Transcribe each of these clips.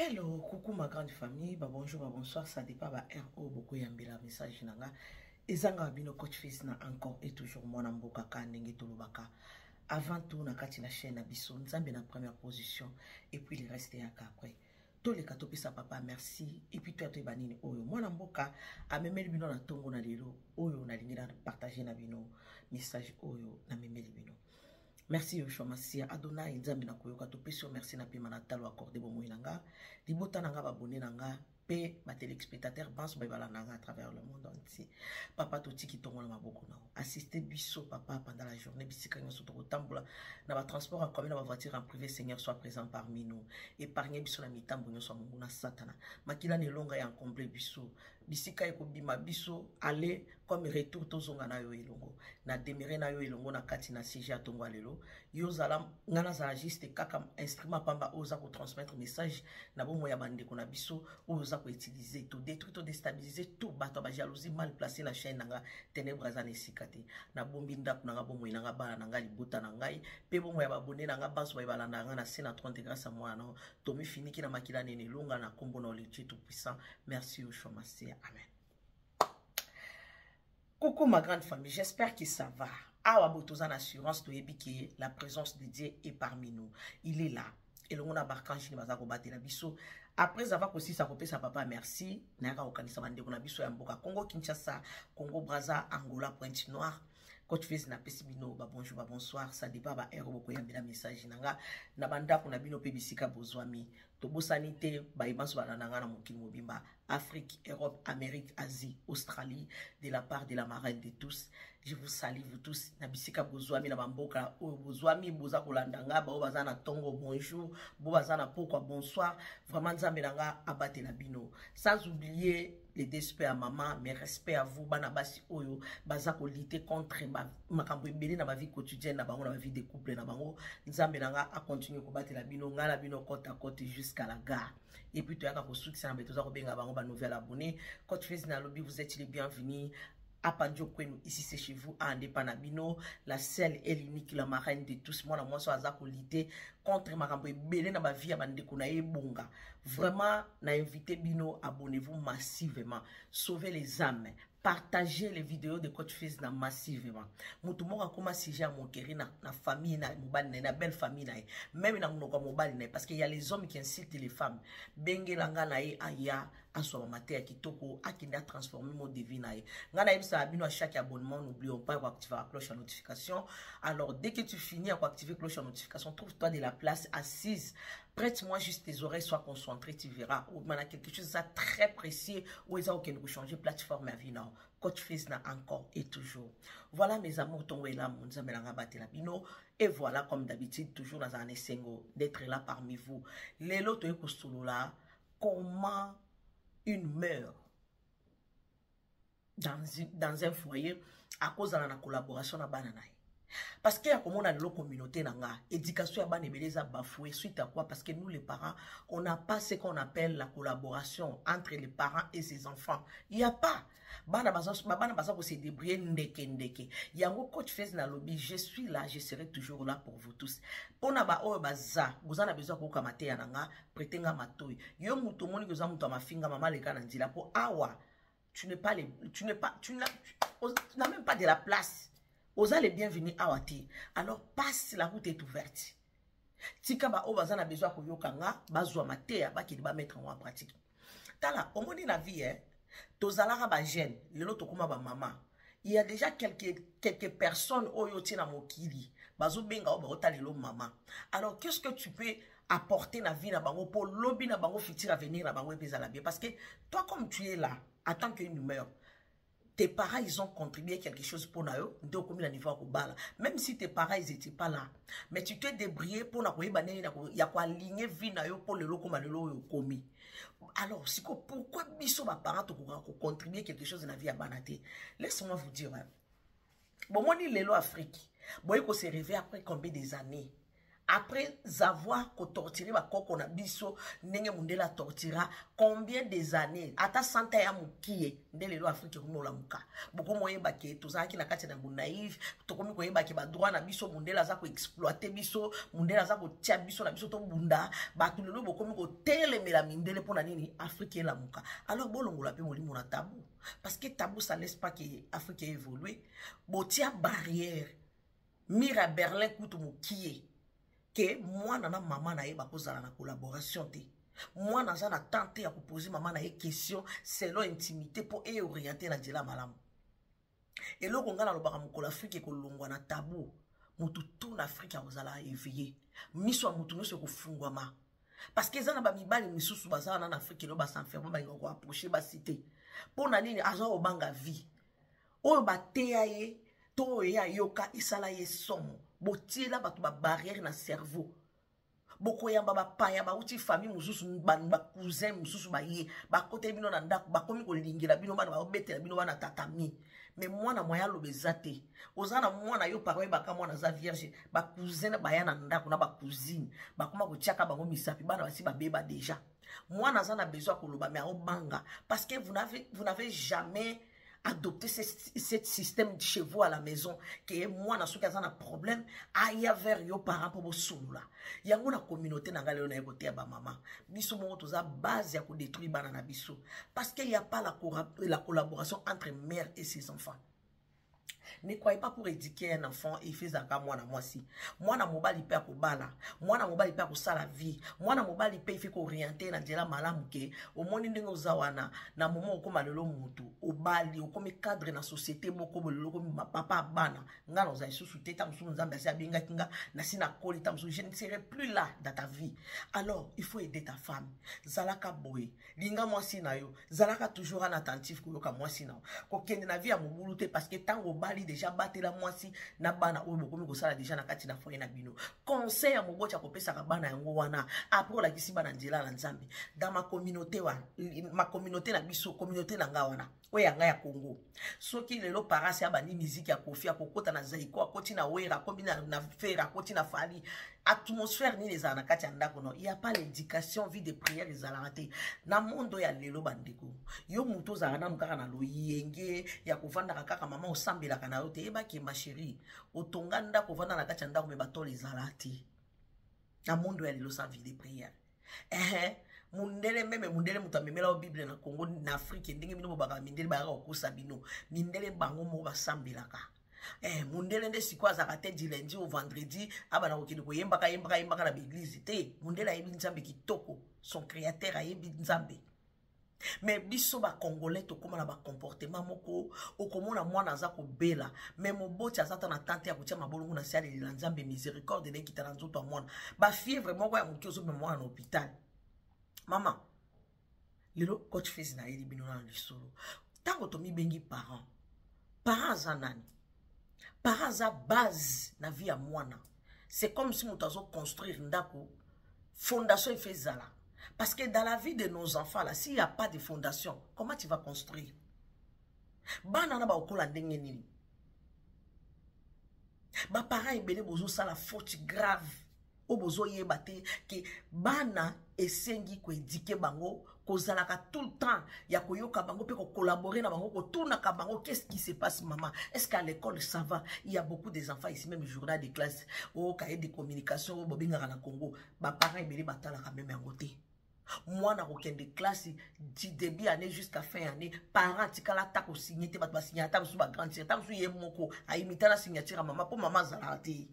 Hello, coucou ma grande famille, bonjour, bonsoir, ça dépend ba RO beaucoup yambela message nanga. Ezanga bino coach fils na encore et toujours mon amboka ka ndenge tolobaka. Avant tout na kati na chaîne na biso, nzambe na première position et puis le reste yaka après. Tous les katopi sa papa merci et puis toi to banini oyo mon amboka a memeli bino na tongo na lelo oyo na lingi na partager na bino message oyo na memeli bino. Merci Yoshua Masia Adonai nzambe na koyoka to pesio merci na pima na talo accordé bo moinanga libota nanga ba bonné nanga pe ba téléspectateur banso ba bala nanga à travers le monde entier papa to tiki tongo na maboko na assister biso papa pendant la journée bisika nyoso to tambola na ba transport en commun na ba voiture en privé Seigneur soit présent parmi nous épargner biso na mitambo nyoso mungu na satana makila ne longa ya encombré biso bisika eko bima biso aller comme retour tozonga na yo elongo na demeurer na yo elongo na kati na siège atongo lelo yo zala ngana za juste kaka instrument pamba oza ko transmettre message na bomo ya bande ko na biso oza ko utiliser to détruire to déstabiliser tout bato ba jalousie mal placé na chaîne nanga ténèbres za nesikate na bombi ndap nanga bomo nanga bana nanga libota na ngai pe bomo ya babone nanga baso ba balanda nanga na sena 30 grâce à moi non to mi finiki na makila nene longa na kombo na le Dieu tout puissant merci au chomasia amen. Coucou ma grande famille, j'espère que ça va. Awa botoza na assurance to yebi que la présence de Dieu est parmi nous. Il est là. Et le monde a barkanji ni bazako batela biso. Après avoir aussi sa copie sa papa merci. Naka okanisa bande kona biso ya mboka Congo Kinshasa, Congo Brazza, Angola, Pointe-Noire. Coach Fils na pesi bino ba bonjour ba bonsoir ça dépend ba ero boko yambela message nanga na banda kuna bino pe bisika bozwami to bosanité ba ibanso ba nanga na mokili mobimba Afrique, Europe, Amérique, Asie, Australie de la part de la marraine de tous. Je vous salue vous tous na bisika bozwami na bamboka o bozwami boza kolandanga ba bazana tongo bonjour bo bazana pourquoi bonsoir vraiment nzambe nanga abate na bino sans oublier les respects à maman, mes respects à vous, banabasi oyo, bazako lutter contre makambo ebele na ma vie quotidienne na bango na ma vie de couple na bango, nzambe nanga a continuer ko battre la bino ngala bino côte à côte jusqu'à la gare. Et puis tu as ko soutien na beto za ko benga bango ba nouvelle abonné, coach Fils na lobby vous êtes les bienvenus. Apanjo kwenu ici c'est chez vous à Andepanabino, la seule et l'unique la marraine de tous moi na moi so azako lutter contre makambo ebele na ba vie ya bande kuna ebonga. Vraiment na invité bino abonnez-vous massivement, sauvez les âmes. Partagez les vidéos de Coach Fils na massivement. Mutu moka koma sujet mon keri na famille na mobali na belle famille na même na mnoko mobali na parce qu'il y a les hommes qui incitent les femmes. Bengelanga na aya aswa maté ya kitoko akinda transformer mon de vie na ngana ibisa bino à chaque abonnement n'oublions pas d'activer la cloche à notification. Alors dès que tu finis à activer cloche à notification, trouve-toi de la place assise. Prête-moi juste tes oreilles, sois concentré, tu verras. Ou il y a quelque chose de très précis où ils ont changer plateforme à vie. Coach Fils n'a encore et toujours. Voilà mes amours, ton là, mon bino. Et voilà, comme d'habitude, toujours dans un essengo, d'être là parmi vous. Les lots là, comment une meurt dans un foyer à cause de la collaboration à Bananaï. Parce qu'il y a comme on a la communauté nanga, éducation à ban ebeleza bafoué suite à quoi? Parce que nous les parents, on n'a pas ce qu'on appelle la collaboration entre les parents et ses enfants. Il n'y a pas. Bana baza ko se débrouiller ndeke. Yango Coach Fils na lobby, je suis là, je serai toujours là pour vous tous. Pona ba o baza, vous en avez besoin ko kamate ya nanga, pretenga matoi. Yo muto moni ko za muto mafinga mama le kana ndila po awa. Tu n'as même pas de la place. Osa les bienvenus à Wati. Alors passe, la route est ouverte. Tika ba o bazana besoin ko yokanga, bazwa matea ba ki ba mettre en pratique. Tala, au moni la vie tozalara ba jeune, lelo tokoma ba maman. Il y a déjà quelques personnes oyo tina mokili, bazo benga o ba otalelo maman. Alors qu'est-ce que tu peux apporter na vie na bango pour lobby na bango futur à venir na bango epeza la bien parce que toi comme tu es là, en tant qu'une humeur tes parents, ils ont contribué quelque chose pour nous. Même si tes parents, ils n'étaient pas là. Mais tu t'es débrouillé pour nous. Il y a quoi aligner vie pour le loko malelo commis. Alors, pourquoi biso ma parents ont contribué quelque chose dans la vie à Banaté? Laisse-moi vous dire. Bon, moi, ni l'élo Afrique. Bon, il faut se réveiller après combien des années? après avoir torturé ba koko na biso ndenge mundela tortura combien des années ata santa ya mukie ndele lo Afrique ko la muka boko moyeba ke tozaki na kati na naïve tokomi koyeba ke ba droit na biso mundela za ko exploiter biso mundela za ko tia biso na biso to bunda batu lelo bokomi ko telemela mindele pona nini Afrique la muka alors bolongola pe molimo na tabou parce que tabou ça laisse pas que Afrique évoluer botia barrière mira Berlin kutu mukie que moi nana maman na yeba kozala na collaboration te moi naza na tante ya poser maman na ye question selon intimité pour e orienter na djela malamu et lo konga na lobaka mokolo Afrique ko longwa na tabou mutu tout na Afrique ozala éveillé miso mutu no se ko fungwama parce que za na ba mibali misusu bazala na Afrique lo ba s'enfermer ba ngo approcher ba cité pour na nini azo obanga vie oyo ba teya to ya yoka isala ye somo botiela batu ba barrière na cerveau boko yamba ba paya ba uti famille mususu ba cousin mususu ba ye ba kote bino na ndako ba komi ko lingela bino bana ba betela bino bana tatami mais mwana moya lobezate ozana mwana yo parole ba ka mwana za vierge ba cousin ba ya na ndako na ba cousine ba koma ko tiaka bango misapi bana basi ba beba déjà mwana za na besoin ko loba mais obanga parce que vous n'avez jamais adopter ce système chez vous à la maison que moi na soki azana problème aya vers yo parents pour bosulula yango na communauté na ngalelo na ekote ya ba mama biso mo toza base ya ko détruire bana na biso parce qu'il y a pas la collaboration entre mère et ses enfants. Ne croyez pas pour éduquer un enfant et fait ça comme moi na moi si. Moi na mobali pe akobala. Moi na mobali pe akosala vie. Moi na mobali pe fait orienter na djela malamu ke au moni ndenge ozawana na moment okoma lelo mutu obali okomi cadre na société moko bolelo komi papa bana nga na za susu teta musu nzambe asi abinga kinga na sina kolita musu je ne serai plus là dans ta vie. Alors il faut aider ta femme. Zalaka boy linga moi si na yo zalaka toujours en attentif ko yoka moi si na ko kende na vie ya mobulu te parce que tango bali déjà battre la mwasi na bana oyo bokomi ko sala déjà na kati na foyer na bino conseil ya mobocha ko pesa ka bana yango wana après la kisi bana njela na nzambe dans ma communauté na biso communauté na nga wana oya nga ya Congo soki lelo parasi abandi musique ya Kofi akokota na Zaiko akoti na Wera kombina na Fera akoti na Fali atmosphère ni les ana kati ndako no il y a pas l'éducation vie de prière les alate na mondo ya lelo bandeko yo muto za na mukaka na loyenge ya kovanda kaka mama osambela kana yote eba ki ma chérie otonga ndako kovanda na kati ndako me bato les alate na mondo ya lelo sa vie de prière mundele meme mundele mutamemela o Bible na Congo na Afrique ndenge bino baka mindele ba okosa bino mindele bango mo basambelaka mundele nde sikwa za kate di lundi au vendredi abana okende ko yembaka na l'église te mundele ayebi nzambe kitoko son créateur ayebi nzambe mais biso ba congolais to koma na ba comportement moko okomona mwana za ko bela mais moboti azata na tante ya kutia mabolongo na siali la nzambe miséricorde ne kitana nzoto ya mwana ba fièvre moko ya mukiozo me mwana na hôpital maman lelo coach fils na yeli bino na lisolo tango to mi bengi parents zanani parents à base na vie ya mwana c'est comme si mutazo construire ndako fondation fait zala parce que dans la vie de nos enfants là s'il y a pas de fondation comment tu vas construire bana na ba okola ndenge nini ba parents ebele bozo sala faute grave obozo yeba te ke bana esengi ko éduquer bango kozalaka tout le temps ya koyoka bango pe ko collaborer na bango ko tourna ka bango qu'est-ce qui se passe maman est-ce qu'à l'école ça va il y a beaucoup des enfants ici même journal de classe au cahier de communication bobinga na Congo ba parents ebele batala ka même yango te moi na kokende classe du début année jusqu'à fin année parents tikala ta ko signer te ba signer ta su ba grand ta su ye moko a imiter la signature maman pour maman zalati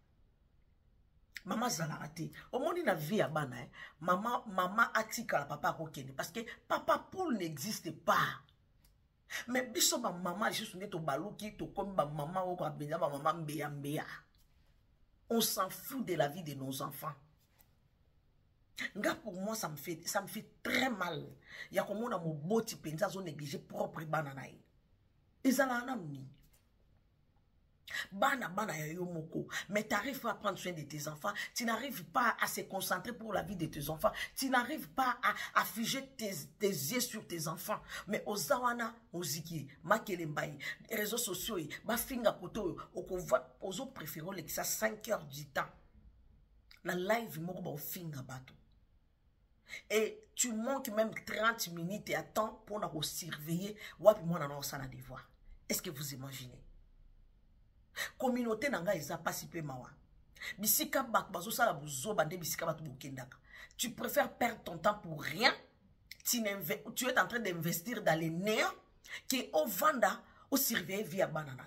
maman zalati au monde na vie ya bana maman atika la papa kokende parce que papa poule n'existe pas mais biso ba maman juste ne to baluki to comme ba maman o ko abenya ba maman mbeya on s'en fout de la vie de nos enfants. Nga pour moi ça me fait très mal ya komona moboti penza zo négliger propre bana na ye ezala na mni bana ya yo moko mais tu n'arrives pas à prendre soin de tes enfants, tu n'arrives pas à se concentrer pour la vie de tes enfants, tu n'arrives pas à figer tes yeux sur tes enfants mais ozawana oziki makele mbayi réseaux sociaux ba finga koto ozo préférer l'exa 5 heures du temps La live moko ba ofinga bato. Et tu manques même 30 minutes et attends pour nous surveiller. Wapi mwana na osala devoir. Est-ce que vous imaginez? Communauté nanga eza pasi pe mawa. Bisika bak bazo sala buzo bande bisika batu bokendaka. Tu préfères perdre ton temps pour rien? Tu es en train d'investir dans les néants qui au vanda au surveiller via banana.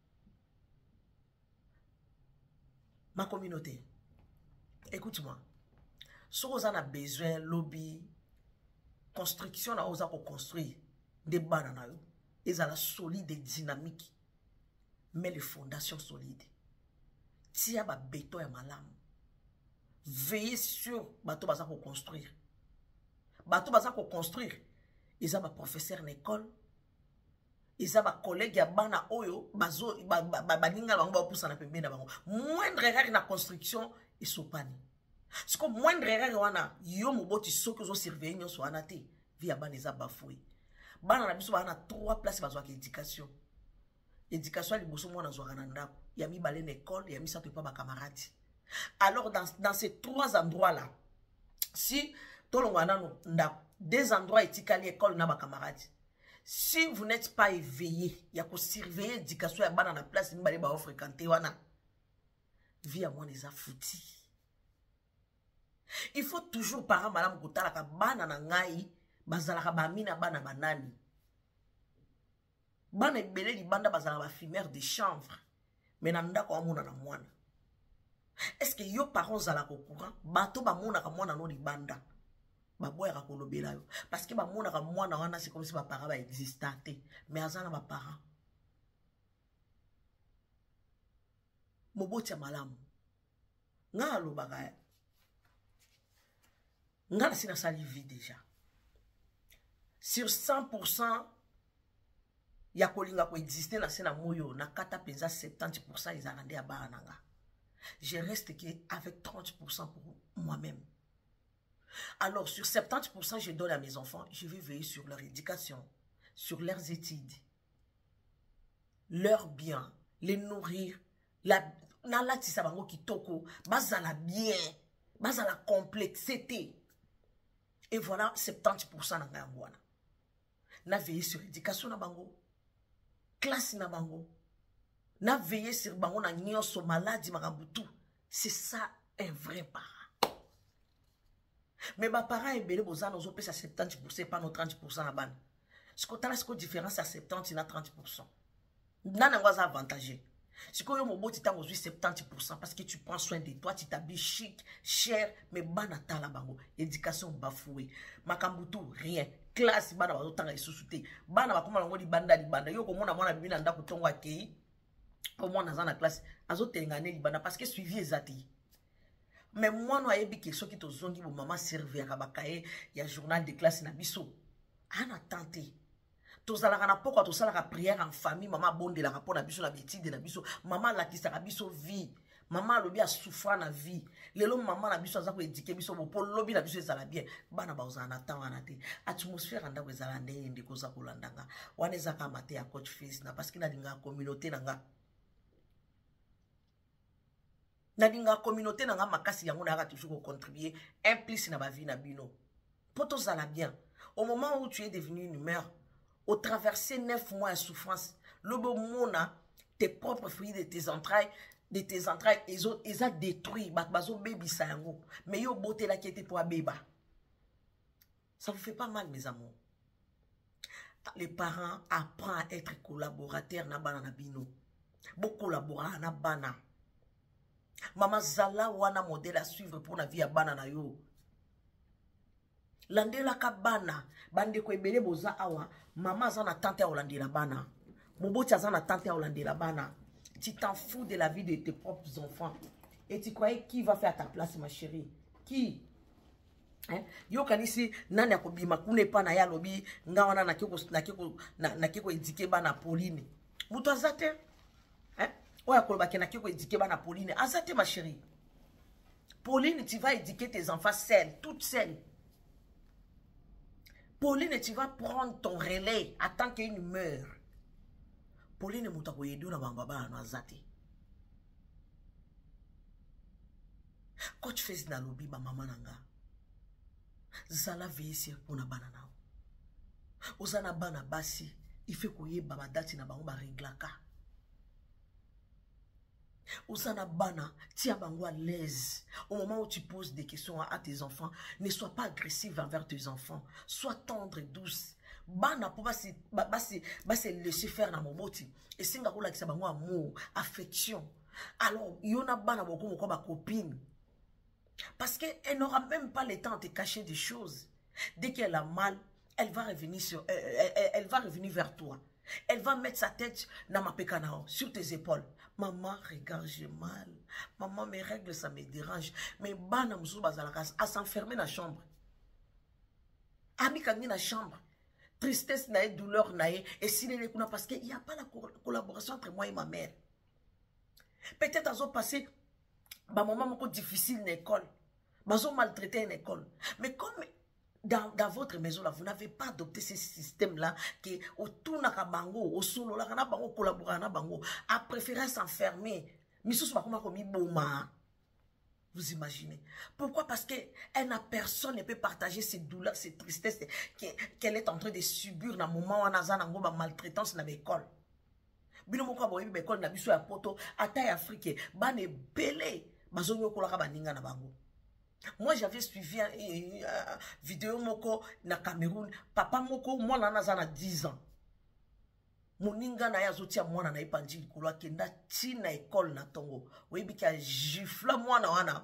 Ma communauté, écoute-moi. Si vous avez besoin lobby, construction, vous avez construire des bananes, ils sont solides et dynamiques. Mais les fondations solides. Si vous avez béton et malam, veillez sur bateau baza pour construire. Bateau baza pour construire. Ils ont un professeur d'école. Ils ont un collègue à bana oyo bazo baninga bango ba poussa na pembe na bango. Moindre erreur na construction ils sont pas. C'est comme moindre erreur wana yo moboti soki zo surveiller nyo so wana te via bana za bafoué. Bana na biso bana 3 places bazo ak éducation. Éducation liboso mwana zo kana ndako. Ya mi balé l'école, ya mi sa pas ba camarade. Alors dans ces 3 endroits là, si tolongwana no ndako, 2 endroits etikali école na ba camarade. Si vous n'êtes pas éveillé, il y a qu'à surveiller l'éducation ya bana na place ni balé ba fréquenter wana. Via moi les a fouti. Il faut toujours para malam kotala ka bana na ngai bazalaka ba mina bana banani. Bana ebele li banda bazala ba fumeur de chanvre. Mais na ndako amona na mwana. Est-ce que yo parents zala ko courant bato ba mona ka mwana no li banda. Ba boya ko lobela yo parce que ba mona ka mwana wana c'est comme si ba parents ba existaient mais azana ba parents. Moboti malamu. Nga lo bagaya. Nga na sina sali vie déjà. Sur 100% ya kolinga ko exister na sena moyo na kata penza 70% ils arrandé à barananga. Je reste avec 30% pour moi-même. Alors sur 70% je donne à mes enfants, je vais veiller sur leur éducation, sur leurs études, leur bien, les nourrir, la tisa bango kitoko, bazala bien, bazala complexité. Et voilà 70% na ngangwana. Na veiller sur l'éducation na bango, classe na bango, na veiller sur bango na nyonso maladie makambutu. C'est ça un vrai parent. Mais ma parent est belé bozan aux opés à 70% pas nos 30% na ban. Ce qu'on a la différence à 70 na 30%. Nana was avantagé. Ce qu'on yo mobo tita aux 70% parce que tu prends soin de toi, tu t'habilles chic, cher, mais bana tala bango, éducation bafouée. Makambutu rien. Classe bana ba otanga isusute. Bana ba koma ngo di banda yo ko mona mwana bibina ndako tongo akei. Au moins dans la classe, azo tengane li bana parce que suivi ezati. Mais moi, nous avons dit que qui zongi pour maman servir à bakaye, il y a journal de classe na biso. Ana tenté. Tous à la rapport quand la prière en famille, maman bonde la rapport na biso la bêtise de la biso, maman la qui sera biso vie. Maman lobi a souffert na vie. Lelo maman na biso azako éduquer biso pour lobi na biso ezala bien. Bana ba ozana tanga te. Atmosphère anda ko ezala ndenge koza kolandanga. Wana ezaka mate ya coach face na parce que na dinga communauté nanga. Na communauté nanga makasi yango na toujours contribuer implice na ba vie na bino. Poto zala bien. Au moment où tu es devenu une mère, au traverser 9 mois de souffrance, le bon mona tes propres fruits de tes entrailles, ils ont détruit bazo baby sa yango. Mais yo beauté la qui était pour bébé. Ça vous fait pas mal mes amours. Les parents apprennent à être collaborateurs na bana na bino. Bo collaborer na bana. Maman zala wana modèle à suivre pour la vie à bana na yo. Landela ka bana bande ko ebele boza awa maman zana tante à landela bana. Moboti zana tante à landela bana. Tu t'en fous de la vie de tes propres enfants. Et tu croyais qui va faire ta place ma chérie? Qui? Hein? Yo kanisi nani akobima kune pa na ya lobi nga wana na kiko éduquer bana Pauline. Muto azate? Hein? Oya kolobaki na kiko éduquer bana Pauline. Azate ma chérie. Pauline, tu vas éduquer tes enfants seuls, toutes seules. Pauline, tu vas prendre ton relais à tant qu'une meurt. Pauline muta ko yedo na bamba na azate. Coach Fez na lobby ba mama nanga. Zala veye pour na bana nao. Ozana bana basi, il fait koye baba dati na bango ba reglaka. Ozana bana, tia bango à l'aise. Au moment où tu poses des questions à tes enfants, ne sois pas agressif envers tes enfants. Sois tendre et douce. Bana pour se laisser faire na moboti. Et singa rola ki sa bango amour, affection. Alors, yona bana beaucoup moko ba copine. Parce qu'elle n'aura même pas le temps de te cacher des choses. Dès qu'elle a mal, elle va revenir elle va revenir vers toi. Elle va mettre sa tête dans ma pécanao, sur tes épaules. Maman, regarde, j'ai mal. Maman, mes règles, ça me dérange. Mais bana moussou bazalakas, à s'enfermer dans la chambre. Ami kangi dans la chambre. Tristesse nae, douleur nae, et si les kuna parce qu'il n'y a pas la collaboration entre moi et ma mère. Peut-être qu'ils ont passé un moment beaucoup difficile dans l'école. Ils ont maltraité une école. Mais comme dans votre maison là, vous n'avez pas adopté ce système là, qui autour na bango, au solo là, na bango collaborer na bango, a préféré s'enfermer. Misous pas comment commis boma. Vous imaginez? Pourquoi? Parce qu'elle n'a personne ne peut partager ses douleurs, ses tristesses qu'elle est en train de subir dans le moment où on a une maltraitance dans l'école. Bino moko boyebi l'école na biso ya poto ata africain bane belé bazonyo kolaka baninga na bango. Moi j'avais suivi une vidéo moko na Cameroun, papa moko mwana na 10 ans. Moninga na yazotia mwana na ipandi likolo akenda tina école na tongo. Oyebi ka gifla mwana wana.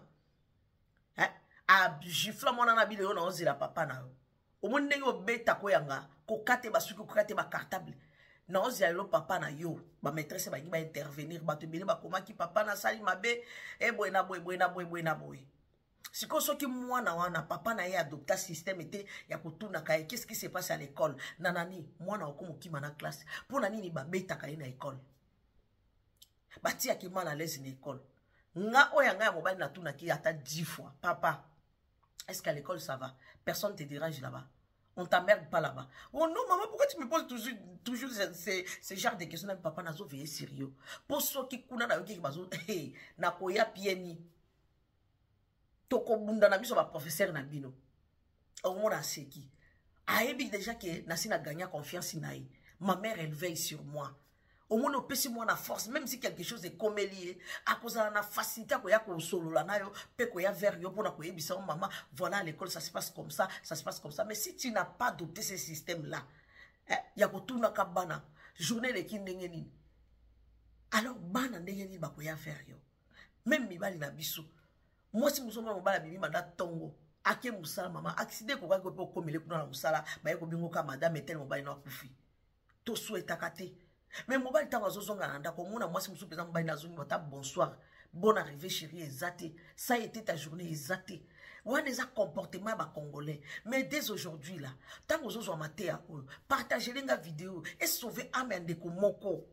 A gifla mwana na bile yo na ozela papa na yo. Omone yo beta ko yanga ko kate basuki ko kate ba cartable. Na ozela lo papa na yo ba maîtresse ba ngi ba intervenir ba te bele ba koma ki papa na sali mabe e boyna boy. Siko soki mwana wana papa na ye adopta système était ya kutuna kaye qu'est-ce qui se passe à l'école nanani mwana okomo kima na classe pour nani ni ba beta kaye na école bati ya ki mal à l'aise na école nga oya nga ya mobali na tuna ki ata 10 fois papa est-ce qu'à l'école ça va personne te dérange là-bas on t'emmerde pas là-bas. Oh non maman pourquoi tu me poses toujours ces genre de questions même papa nazo veiller sérieux pour ceux qui kuna na yoki bazo hey na koya pieni toko bunda na biso ba professeur na bino au monde a seki ayebi déjà que nasi na gagné confiance naï ma mère elle veille sur moi au monde au pesi moi na force même si quelque chose est comme lié à cause de la facilité ko ya ko solo la na yo pe ko ya vers yo pour na ko yebisa maman voilà à l'école ça se passe comme ça mais si tu n'as pas adopté ce système là ya ko tuna ka bana journée de kindenge nini alors bana ndenge nini ba ko ya faire yo même mibali na biso. Moi si nous sommes mobala bibi manda tongo ake musala mama accident ko ko pe komele kuna na musala ba ko bingo ka madame etel mobali na kufi to souhaita kate mais mobali ta wazozonga na ndako mona moi si musu pesa mobali na zungi bota bonsoir bonne arrivée chérie ezate ça a été ta journée ezate ouais des comportements ba congolais mais dès aujourd'hui là tant que ozo maté ya partager les vidéo et sauver amen de ko moko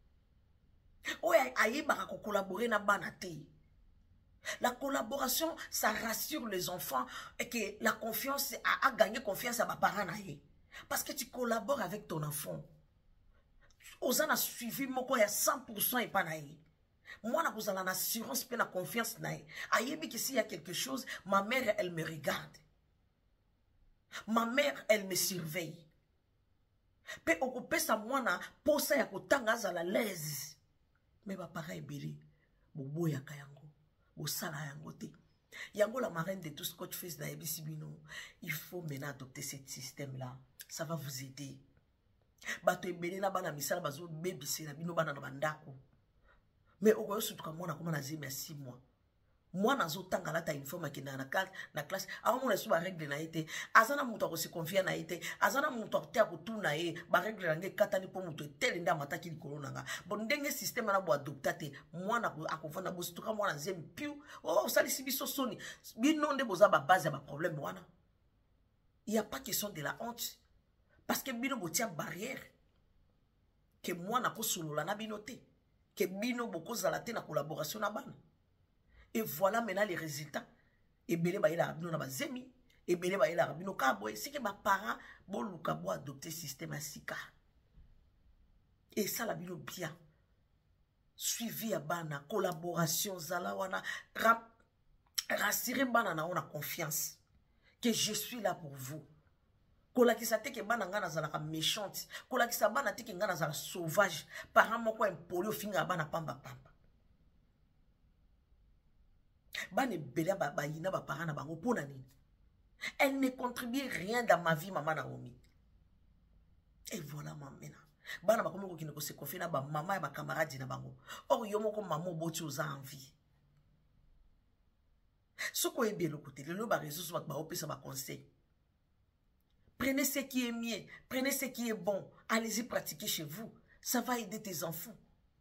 ouais ayeba ko collaborer na banate. La collaboration, ça rassure les enfants et que la confiance a gagné confiance à ma parent. Parce que tu collabores avec ton enfant. Osan a suivi mon quoi à 100% et pas naïe. Moi, vous avez l'assurance et la confiance naïe. Aïebi que s'il y a quelque chose, ma mère, elle me regarde. Ma mère, elle me surveille. Pe occupé sa moana, pour ça, ya kotanga à la l'aise. Mais ma pareil, Billy, bobo ya kayango. Au sala yangote. Yango la marraine de tout ce Coach Fez na Ebisibino. Il faut maintenant adopter ce système-là. Ça va vous aider. Bato ebele na bana misala bazo bebise na bino bana na bandako. Mais au goyo surtout comme on a comment na zeme 6 mois. Moi nazo tanga la ta uniforme ki na classe. Avant mon sous ba règle na été. Azana muto ko se confier na été. Azana muto te ko tu na e ba règle na nge katani po muto tel nda mataki likolo nanga. Bon ndenge système na bo adoptate. Moi na akofana bo surtout comme on a zeme piu. Oh ça les biso soni. Bino nde boza ba base ba problème wana. Il y a pas question de la honte. Parce que bino botia barrière. Que moi na ko solo la na binoté. Que bino boko zalate na collaboration na bana. Et voilà maintenant les résultats. Et belé ba ila rabino na bazemi. Et belé ba ila rabino kaboy. C'est que ma parents bon luka bo adopter système asika. Et ça la bino bien. Suivi à bana collaboration zala wana rassurer bana na ona confiance que je suis là pour vous. Kolakisa te ke bana nga nazalaka méchante, kolakisa bana te ke nga nazala sauvage, parent moko impoli ofinga bana pamba pamba. Bana belia ba yina ba parent na bango pona nini. Elle ne contribue rien dans ma vie, maman Naomi. Et voilà, maman. Bana bakomi ko kine ko se confier na ba maman et ba camarade na bango. Or yo moko maman boti oza envie. Soko ebe le côté, le ba réseau so ba opesa ba conseil. Prenez ce qui est mieux, prenez ce qui est bon, allez-y pratiquer chez vous. Ça va aider tes enfants.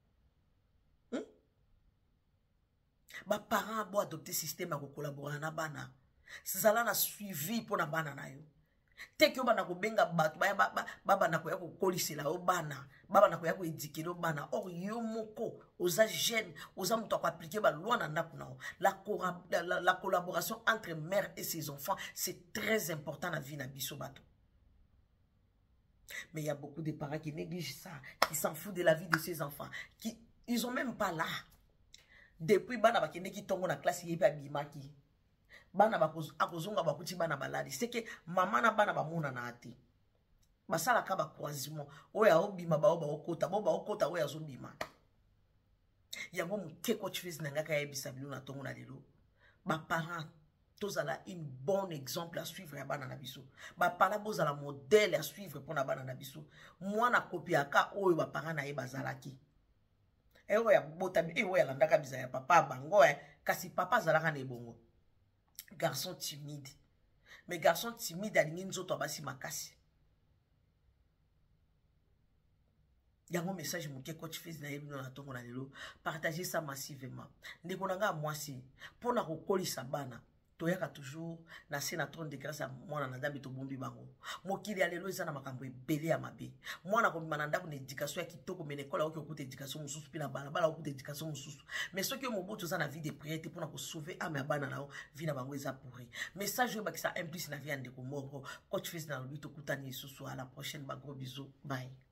Ba parents bo adopter système à collaborer na bana. Zala na suivi pour na bana na yo. Tek yo bana ko benga batu baba na ko ya ko kolisela o bana, baba na ko ya ko éduquer o bana. Or yo moko oza jeune, oza muto ko appliquer ba loi na ndaku na. La collaboration entre mère et ses enfants, c'est très important dans la vie na biso bato. Mais il y a beaucoup de parents qui négligent ça, qui s'en foutent de la vie de ses enfants, ils ont même pas là. Depuis bana ba kende ki tongo na classe yepa bimaki. Bana ba akozonga ba kuti bana baladi. C'est que maman na bana ba mona na ate. Basala ka ba croisement. Oya obima ba okota, ba okota oya zobima. Yango muke coach fils nanga ka yebisa bilo na tongo na lelo. Ba parents tozala une bon exemple à suivre ya bana na biso. Ba pala bozala modèle à suivre pour na bana na biso. Mwana kopiaka oyo ba parents na ye bazalaki. Ewo ya bota ewo ya landaka biza ya papa bango kasi papa zalaka na bongo. Garçon timide. Mais garçon timide alingi nzoto abasi makasi. Yango message muke coach fils na yebi na tongo na lelo, partagez ça massivement. Ndeko nanga mwasi pona ko kolisa bana. Toyaka toujours na sena 30 de grâce à mwana na ndambi to bombi bango. Mokili alelo eza na makambo ebele ya mabe. Mwana ko mananda ko na éducation ya kitoko menekola oki okuta éducation mususu pina bala bala okuta éducation mususu. Mais ce que moboto za na vie de prière pour na ko sauver ame ya bana nao vie na bango eza pourri. Message yo bakisa implice na vie ndeko moko. Coach fils na lobi to kutani susu à la prochaine, ba gros bisous. Bye.